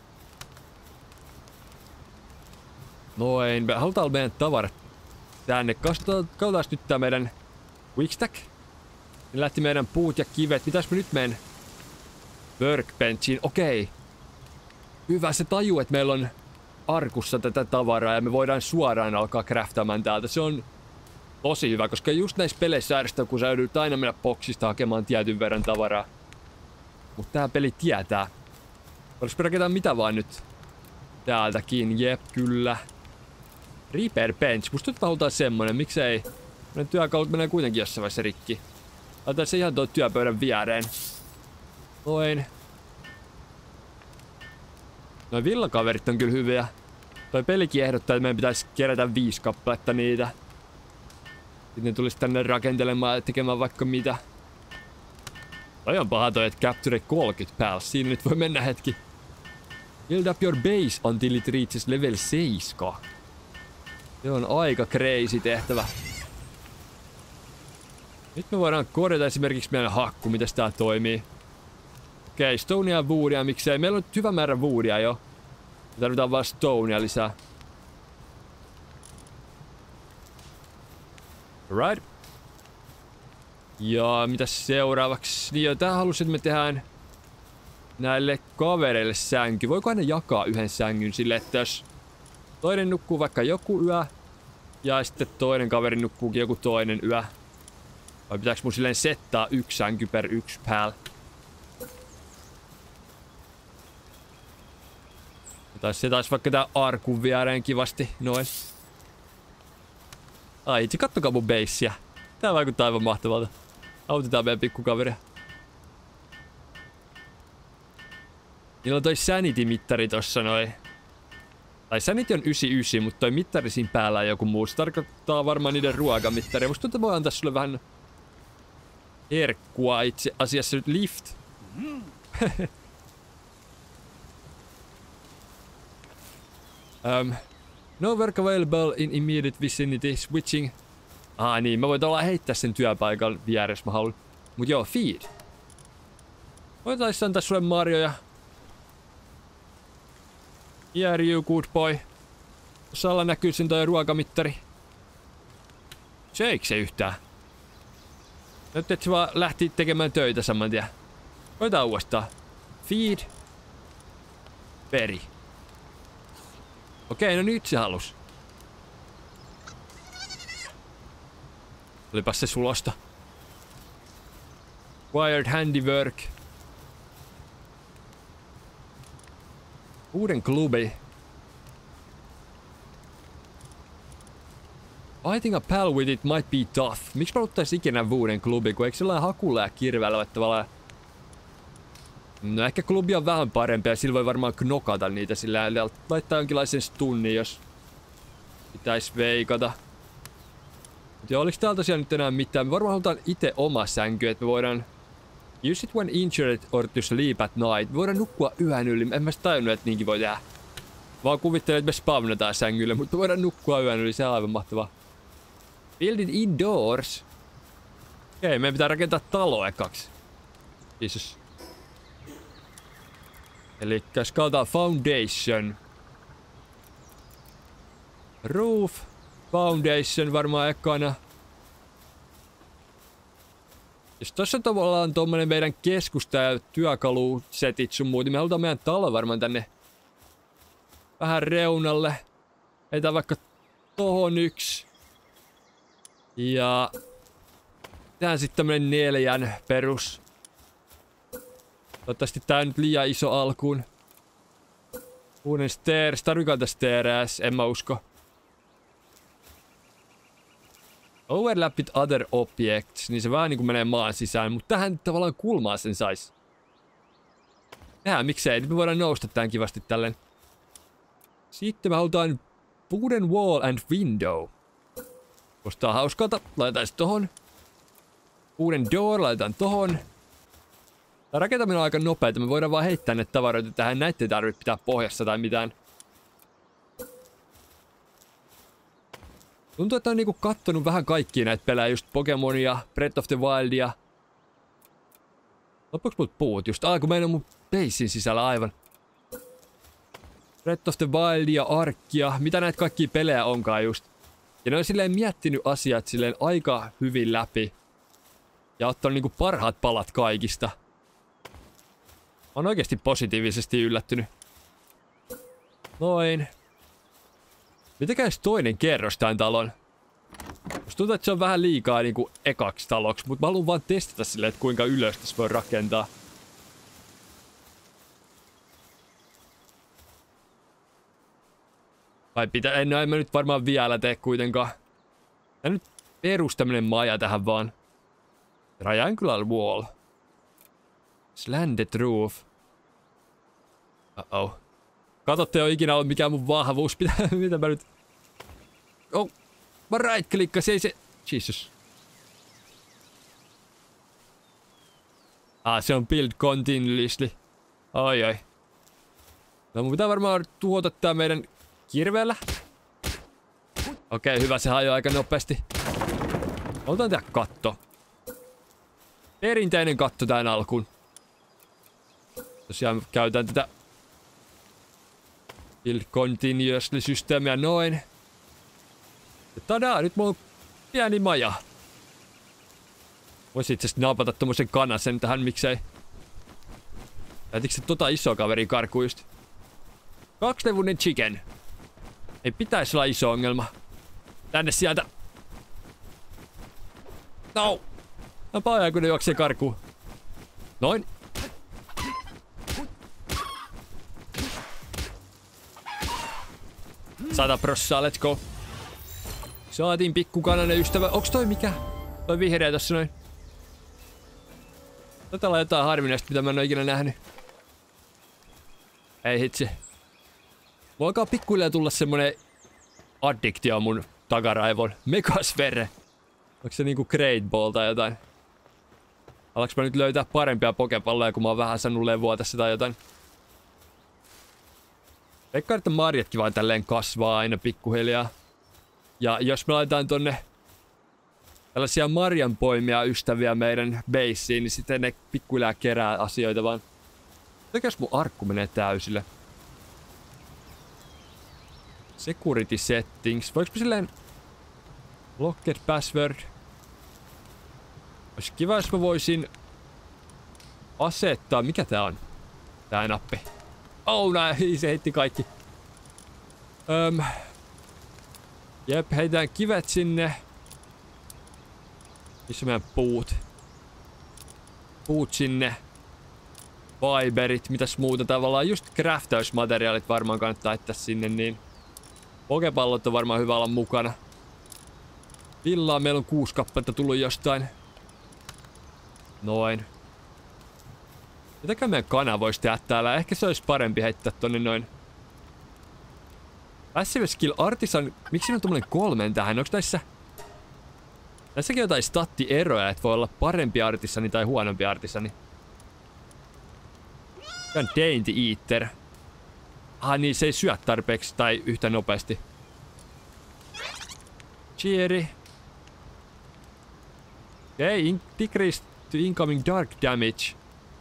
Noin, me halutaan meidän tavarat tänne. Katsotaan nyt tää meidän quickstack. Niin lähti meidän puut ja kivet. Mitäs me nyt menen workbenchiin? Okei. Hyvä se taju, että meillä on arkussa tätä tavaraa ja me voidaan suoraan alkaa craftamaan täältä. Se on tosi hyvä, koska just näissä peleissä ärsyttää, kun sä joudut aina mennä boksista hakemaan tietyn verran tavaraa. Mut tää peli tietää. Voisi rakentaa mitä vaan nyt. Täältäkin, jep, kyllä. Repair bench, musta nyt halutaan semmonen, miksei. Meidän työkalut menee kuitenkin jossain vaiheessa rikki. Laitetaan se ihan tuon työpöydän viereen. Noin. Noi villakaverit on kyllä hyviä. Toi pelikin ehdottaa, että meidän pitäisi kerätä 5 kappaletta niitä. Sitten ne tulisi tänne rakentelemaan ja tekemään vaikka mitä. Toi on paha toi, että capture 30 pals. Siinä nyt voi mennä hetki. Build up your base until it reaches level 7. Se on aika crazy tehtävä. Nyt me voidaan korjata esimerkiksi meidän hakku, miten tää toimii. Okei, stonea ja woodia, miksei. Meillä on hyvä määrä woodia jo. Me tarvitaan vaan stonea lisää. Right. Ja mitäs seuraavaksi? Niin jo, tää halusin, että me tehdään näille kavereille sänky. Voiko ne jakaa yhden sängyn sille, että jos toinen nukkuu vaikka joku yö ja sitten toinen kaveri nukkuukin joku toinen yö. Vai pitääks mun silleen settaa yksi sänky per yksi pal? Se taisi vaikka tää arkun viereen kivasti, noin. Ai itse kattokaa mun beissiä. Tää vaikuttaa aivan mahtavalta. Autetaan meidän pikkukaveria. Niillä on toi sanity-mittari tossa noin. Tai sanity on 99, mutta toi mittari siinä päällä on joku muu. Se tarkoittaa varmaan niiden ruokamittaria. Musta tuntuu, voi antaa sulle vähän herkkua itse asiassa nyt lift. No work available in immediate vicinity. Switching. Niin, mä voin tavallaan heittää sen työpaikan vieressä, mä haluan. Mut joo, feed. Voitais antaa sulle marjoja. Here you good boy. Tuossa alla näkyy sen toi ruokamittari. Söikö se yhtään? Nyt et se vaan lähti tekemään töitä saman tien. Koitaan uudestaan. Feed. Peri. Okei, no nyt se halus. Olipas se sulosta. Wired handiwork. Uuden klubi. Fighting a pal with it might be tough. Miksi mä ottais ikinä uuden klubi, kun eikö sellainen hakulla ja kirveellä tavallaan... No ehkä klubi on vähän parempi ja sillä voi varmaan knokata niitä sillä laittaa jonkinlaisen stunnin, jos pitäis veikata. Mut joo, oliks täällä tosiaan nyt enää mitään? Me varmaan halutaan itse oma sänky, että me voidaan use it when injured or to sleep at night. Me voidaan nukkua yön yli. En mä sitä tajunnut, että niinkin voi tehdä. Vaan kuvittelen, että me spawnataan sängylle, mutta voidaan nukkua yön yli. Se on aivan mahtavaa. Build it indoors. Okei, meidän pitää rakentaa talo ekaksi. Jesus. Elikkä skaltaa foundation. Roof. Foundation varmaan ekana. Jos tossa tavallaan on tommonen meidän keskusta ja työkalusetit sun muut, niin me halutaan meidän talo varmaan tänne vähän reunalle. Heitään vaikka tohon yksi. Ja tehdään sitten tämmönen 4 perus. Toivottavasti tää on nyt liian iso alkuun. Uuden stairs. Tarvikaan tästä stairs? En mä usko. Overlap with other objects. Niin se vähän niinku menee maan sisään. Mutta tähän tavallaan kulmaa sen sais. Miksei. Nyt me voidaan nousta tän kivasti tälleen. Sitten me halutaan wooden wall and window. Kostaa hauskalta. Laitetaan se tohon. Wooden door laitetaan tohon. Tää rakentaminen on aika nopeeta. Me voidaan vaan heittää ne tavaroita tähän. Näitä ei tarvitse pitää pohjassa tai mitään. Tuntuu, että on niinku kattonut vähän kaikkia näitä pelejä. Just Pokemonia, Breath of the Wildia. Loppuks mut puut just? Kun meillä on mun basein sisällä aivan. Breath of the Wildia, Arkkia. Mitä näitä kaikkia pelejä onkaan just. Ja ne on silleen miettinyt asiat silleen aika hyvin läpi. Ja ottanut niinku parhaat palat kaikista. Mä oon oikeesti positiivisesti yllättynyt. Noin. Mitenkäs toinen kerros tän talon? Musta tuntuu, että se on vähän liikaa niinku ekaksi taloksi, mutta mä haluan vaan testata silleen, että kuinka ylös tässä voi rakentaa. Vai pitää, en mä nyt varmaan vielä tee kuitenkaan. Tää nyt perus tämmönen maja tähän vaan. Triangular wall. Slanted roof. Uh-oh. Katotte jo ikinä ollut mikään mun vahvuus. Mitä mä nyt... Oh. Mä right-klikkasin, ei se... Jesus. Se on build continuously. Oi. No mun pitää varmaan tuhota tää meidän kirveellä. Okei, hyvä, se hajoaa aika nopeasti. Otan tehdä katto. Perinteinen katto tän alkuun. Tosiaan käytän tätä build continuously systeemiä noin. Ja tadaa, nyt mulla on pieni maja. Voisin itse asiassa napata tommosen kanasen tähän, miksei. Lähtikö se iso kaveri karkuun just? 2-levuinen chicken. Ei pitäisi olla iso ongelma. Tänne sieltä. No! Mä paajaa, kun ne juoksee karkuun. Noin. Sata prossaa, let's go. Saatiin pikkukananen ystävä. Onks toi mikä? Toi vihreä tossa noin. Tätä on jotain harvinaista, mitä mä en oo ikinä nähnyt. Ei hitsi. Mulla alkaa pikkuhiljaa tulla semmonen addiktio mun takaraivoon. Megasfere. Onks se niinku Great Ball tai jotain? Alaks mä nyt löytää parempia pokepalloja, kun mä oon vähän saanut levua tässä tai jotain? Veikkaan, että marjatkin vaan tälleen kasvaa aina pikkuhiljaa. Ja jos me laitetaan tonne tällaisia marjanpoimia ystäviä meidän baseen, niin sitten ne pikkuhiljaa kerää asioita vaan. Mitäkäs mun arkku menee täysille? Security settings. Voinko mä silleen... Locked password. Olisi kiva, jos mä voisin asettaa... Mikä tää on? Tää nappi. Oh, näin, se heitti kaikki. Jep, heitään kivet sinne. Missä meidän puut? Puut sinne. Fiberit, mitäs muuta tavallaan. Just craftausmateriaalit varmaan kannattaa laittaa sinne, niin... Pokepallot on varmaan hyvä olla mukana. Villaa meillä on 6 kappaletta tullut jostain. Noin. Mitäkään meidän kana voisi tehdä täällä? Ehkä se olisi parempi heittää tonne noin. Passive skill artisan... Miksi siinä on tommonen 3 tähän? Onks näissä... Näissäkin jotain statti-eroja, että voi olla parempi artisani tai huonompi artisani. Tää on Dainty Eater. Niin se ei syö tarpeeksi tai yhtä nopeasti. Cheery. Okei, decrease to incoming dark damage.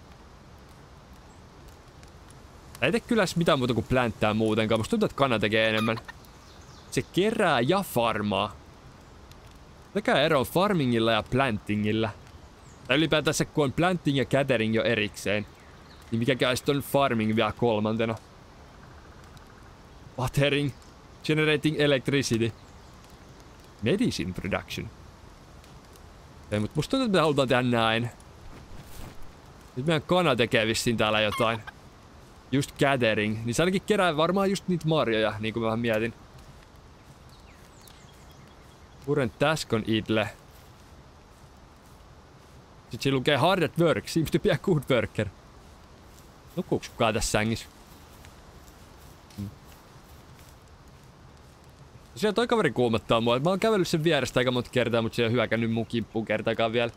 Ei tee kyllä mitään muuta kuin plänttää muutenkaan. Musta tuntuu, että kana tekee enemmän. Se kerää ja farmaa. Mikä ero on farmingilla ja plantingilla? Tai ylipäätään se, kun on planting ja gathering jo erikseen. Niin mikäkään sitten on farming vielä 3. Watering. Generating electricity. Medicine production. Ei, mutta musta tuntuu, että me halutaan tehdä näin. Nyt meidän kana tekee vissiin täällä jotain. Just gathering. Niin se ainakin kerää varmaan just niitä marjoja, niin kuin mä vähän mietin. Current task on idle. Sitten siinä lukee hard at work. Seems to be a good worker. Nukkuuks kukaan tässä sängissä? Tosiaan toi kaveri kuumottaa mua. Mä oon kävellyt sen vierestä aika monta kertaa, mutta se ei ole hyökännyt mun kimppuun kertaakaan vielä.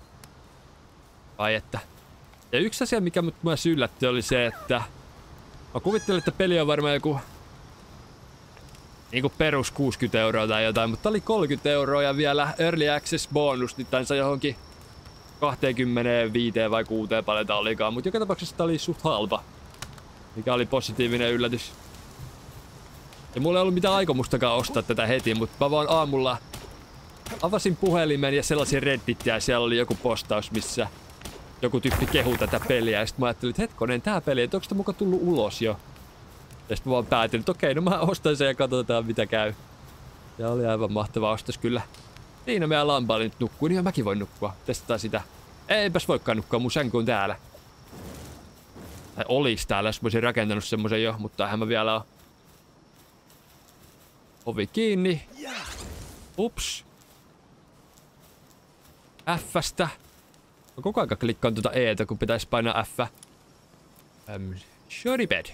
Ai että. Ja yksi asia, mikä mut myös yllätti, oli se, että... Mä kuvittelin, että peli on varmaan joku... Niinku perus 60 € tai jotain, mutta oli 30 € ja vielä Early Access bonus, niin tän sai johonkin 25 vai 6 paljon tää olikaan, mutta joka tapauksessa tää oli suht halpa. Mikä oli positiivinen yllätys. Ja mulla ei ollut mitään aikomustakaan ostaa tätä heti, mutta mä vaan aamulla avasin puhelimen ja sellaisin Reddittiä ja siellä oli joku postaus, missä joku tyyppi kehu tätä peliä. Ja sit mä ajattelin, että hetkonen, tää peli, että onko tää muka tullut ulos jo? Ja sit mä vaan päätin, että okei, no mä ostan sen ja katsotaan mitä käy. Ja oli aivan mahtava ostos kyllä. Siinä meidän lampa nyt nukkuu, niin mäkin voin nukkua. Testataan sitä. Eipäs voikaan nukkua, mun sänky on täällä. Tai olis täällä, jos mä olisin rakentanut semmosen jo, mutta eihän mä vielä oo. Ovi kiinni. Ups. F:stä. Mä koko ajan klikkaan tuota E:tä, kun pitäis painaa F. Shoddy bed.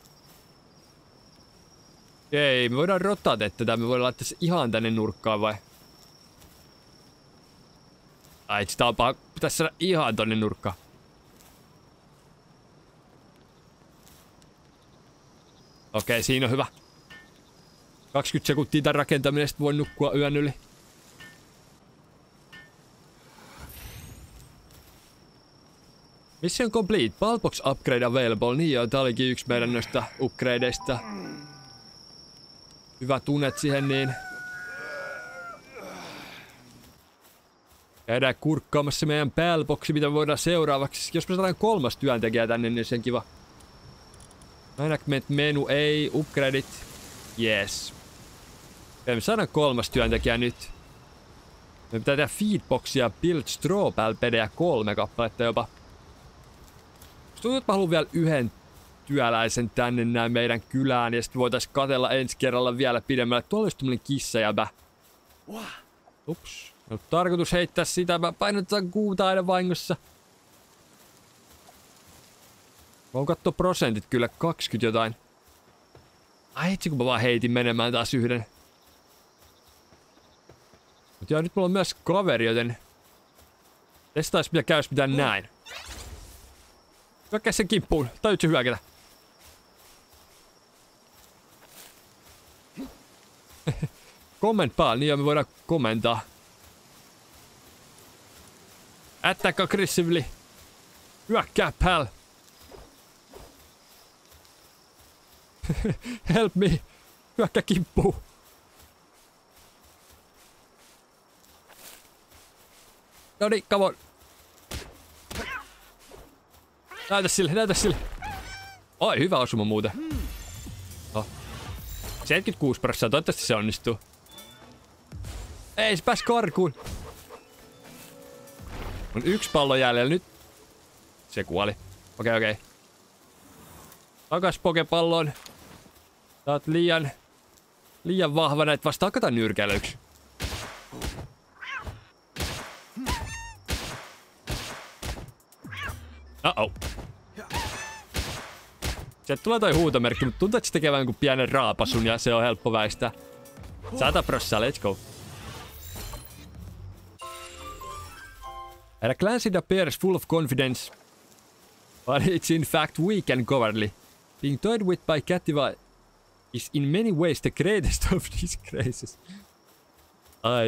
Okei, me voidaan rotate tätä. Me voidaan laittaa se ihan tänne nurkkaan vai? Ai, sitä on pitäis saada ihan tonne nurkkaan. Okei, siinä on hyvä. 20 sekuntia tän rakentaminen, sit voin nukkua yön yli. Mission complete. Ballbox upgrade available. Niin joo, tää olikin yksi meidän noista upgradeista. Hyvä tunnet siihen niin. Käydään kurkkaamassa meidän ballboxi, mitä voidaan seuraavaksi. Jos me saadaan 3. työntekijä tänne, niin se on kiva. Management menu ei. Upgradeit. Yes. Ja me saadaan 3. työntekijä nyt. Me pitää tehdä feedboxia, build straw palpedejä 3 kappaletta jopa. Tuntuu, että mä haluan vielä yhden työläisen tänne näin meidän kylään, ja sitten voitais katella ensi kerralla vielä pidemmälle. Tuolla olisi tämmönen kissajäbä. Ups. No, tarkoitus heittää sitä, mä painotetaan kuuta aina vahingossa. Voin katsoa prosentit kyllä, 20 jotain. Ai hitsi, kun mä vaan heitin menemään taas yhden. Mut joo, nyt mulla on myös kaveri, joten testais mitä käys mitään näin. Hyökkää sen kimppuun. Tajutko hyökätä? Comment pal, niin joo, me voidaan komentaa. Attack aggressively. Hyökkää pal. Help me. Hyökkää kimppuun. Noniin, come on. Näytä sille, näytä sille. Oi, hyvä osuma muuten. Oh. 76%, toivottavasti se onnistuu. Ei, se pääsi karkuun. On 1 pallo jäljellä nyt. Se kuoli. Okei. Takas pokepalloon. Sä oot liian vahva näitä vastaan. Hakataan nyrkäilyksi. Uh-oh. Sieltä tulee toi huutomerkki, mutta tuntuu, että se tekee vähän kuin pienen raapasun ja se on helppo väistää. 100%, let's go. At a glance it appears full of confidence. But it's in fact weak and cowardly. Being toyed with by Cattiva is in many ways the greatest of disgraces. Ai.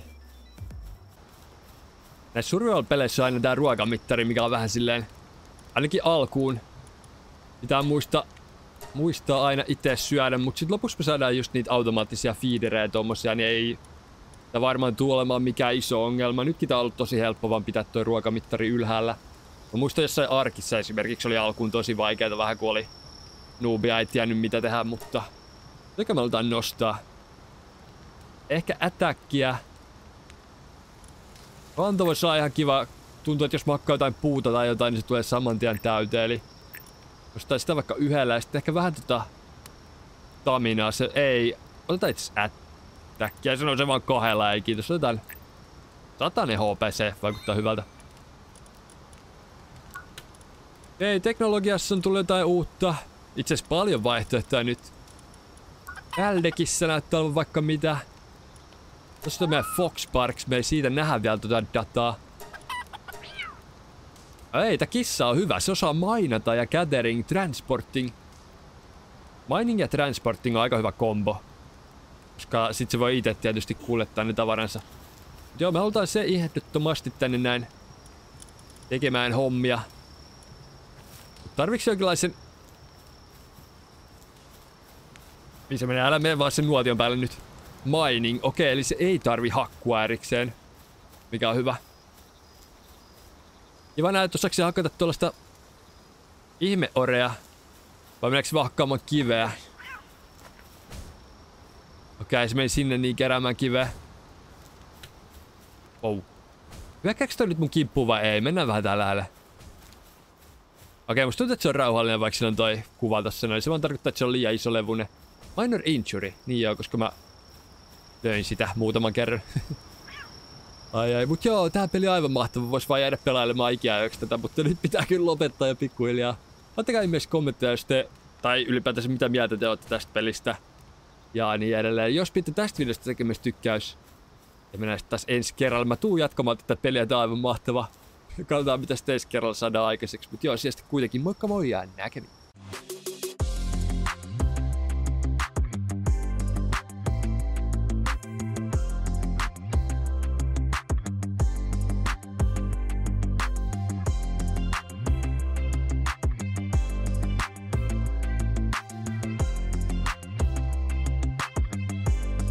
Näissä survival-peleissä on aina tää ruokamittari, mikä on vähän silleen, ainakin alkuun, pitää muistaa aina itse syödä, mutta sit lopussa me saadaan just niitä automaattisia feederejä tommosia, niin ei tää varmaan tule olemaan mikään iso ongelma. Nytkin tää on ollut tosi helppo vaan pitää toi ruokamittari ylhäällä. Mä muistan jossain arkissa esimerkiksi oli alkuun tosi vaikeeta, vähän kun oli noobia, ei tiennyt mitä tehdä, mutta mikä me aletaan nostaa? Ehkä attackia. Kanto voisi olla ihan kiva. Tuntuu, että jos makkaa jotain puuta tai jotain, niin se tulee saman tien täyteen. Eli ostaa sitä vaikka yhdellä ja sitten ehkä vähän taminaa. Se ei. Otetaan itse attackia. Se on se vaan 2, ei kiitos. Otetaan 100 HPC. Vaikuttaa hyvältä. Ei, teknologiassa on tullut jotain uutta. Itse asiassa paljon vaihtoehtoja nyt.Äldekissä näyttää olevan vaikka mitä. Tuossa on meidän Fox Parks, me ei siitä nähdä vielä tuota dataa. Ei, tää kissa on hyvä, se osaa mainata ja gathering, transporting. Mining ja transporting on aika hyvä kombo. Koska sit se voi itse tietysti kuljettaa ne tavaransa. Mut joo, me halutaan se ehdottomasti tänne näin tekemään hommia. Tarviks jonkinlaisen... Missä menee? Älä mene vaan sen nuotion päälle nyt. Mining, okei, eli se ei tarvi hakkua erikseen. Mikä on hyvä. Kiva näet, osaako se hakata tuollaista ihmeorea? Vai meneekö se vaan hakkaamaan kiveä? Okei, se meni sinne niin keräämään kiveä. Wow. Hyökkääkö toi nyt mun kimppuun vai ei? Mennään vähän täällä lähelle. Okei, musta tuntuu, että se on rauhallinen, vaikka sillä on toi kuva tossa noin. Se vaan tarkoittaa, että se on liian iso levunen. Minor injury. Niin joo, koska mä löin sitä muutaman kerran. Ai, mut joo, tää peli on aivan mahtava. Vois vaan jäädä pelailemaan ikiajoiksi tätä, mutta nyt pitää kyllä lopettaa jo pikkuhiljaa. Laittakaa ihmeessä kommentteja, jos te, tai ylipäätänsä mitä mieltä te ootte tästä pelistä. Ja niin edelleen. Jos pidätte tästä videosta tekemässä tykkäys. Ja mennään sitten taas ensi kerralla. Mä tuun jatkamaan tätä peliä, tää on aivan mahtava. Katsotaan mitä sitten ensi kerralla saadaan aikaiseksi. Mut joo, sieltä kuitenkin moikka moi ja näkemiin.